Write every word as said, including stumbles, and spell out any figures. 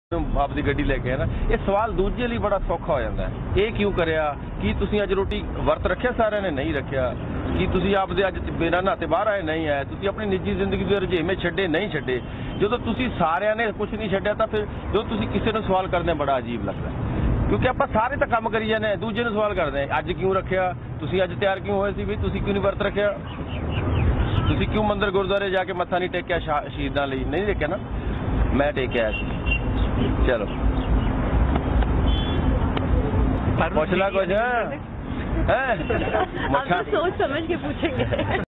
ਆਪਦੀ ਗੱਡੀ ਲੈ ਕੇ ਹੈ ਨਾ। ਇਹ ਸਵਾਲ ਦੂਜੇ ਲਈ ਬੜਾ ਸੌਖਾ ਹੋ ਜਾਂਦਾ ਹੈ। ਇਹ ਕਿਉਂ ਕਰਿਆ? ਕੀ ਤੁਸੀਂ ਅੱਜ ਰੋਟੀ ਵਰਤ ਰੱਖਿਆ? ਸਾਰਿਆਂ ਨੇ ਨਹੀਂ ਰੱਖਿਆ। ਕੀ ਤੁਸੀਂ ਆਪਦੇ ਅੱਜ ਬਿਨਾਂ ਨਹਾਤੇ ਬਾਹਰ ਆਏ? ਨਹੀਂ ਆਏ। ਤੁਸੀਂ ਆਪਣੀ ਨਿੱਜੀ ਜ਼ਿੰਦਗੀ ਦੇ ਰੁਝੇਵੇਂ ਛੱਡੇ? ਨਹੀਂ ਛੱਡੇ। ਜਦੋਂ ਤੁਸੀਂ ਸਾਰਿਆਂ ਨੇ ਕੁਝ ਨਹੀਂ ਛੱਡਿਆ ਤਾਂ ਫਿਰ ਜਦੋਂ ਤੁਸੀਂ ਕਿਸੇ ਨੂੰ ਸਵਾਲ ਕਰਦੇ ਬੜਾ ਅਜੀਬ ਲੱਗਦਾ, ਕਿਉਂਕਿ ਆਪਾਂ ਸਾਰੇ ਤਾਂ ਕੰਮ ਕਰੀ ਜਾਂਦੇ, ਦੂਜੇ ਨੂੰ ਸਵਾਲ ਕਰਦੇ ਅੱਜ ਕਿਉਂ ਰੱਖਿਆ? ਤੁਸੀਂ ਅੱਜ ਤਿਆਰ ਕਿਉਂ ਹੋਏ ਸੀ ਵੀ ਤੁਸੀਂ ਕਿਉਂ ਨਹੀਂ ਵਰਤ ਰੱਖਿਆ? ਤੁਸੀਂ ਕਿਉਂ ਮੰਦਿਰ ਗੁਰਦੁਆਰੇ ਜਾ ਕੇ ਮੱਥਾ ਨਹੀਂ ਟੇਕਿਆ? ਸ਼ਹੀਦਾਂ ਲਈ ਨਹੀਂ ਦੇਖਿਆ ਨਾ? ਮੈਂ ਟੇਕਿਆ ਸੀ। चलो पूछ ला कुछ है? अब तो सोच समझ के पूछेंगे।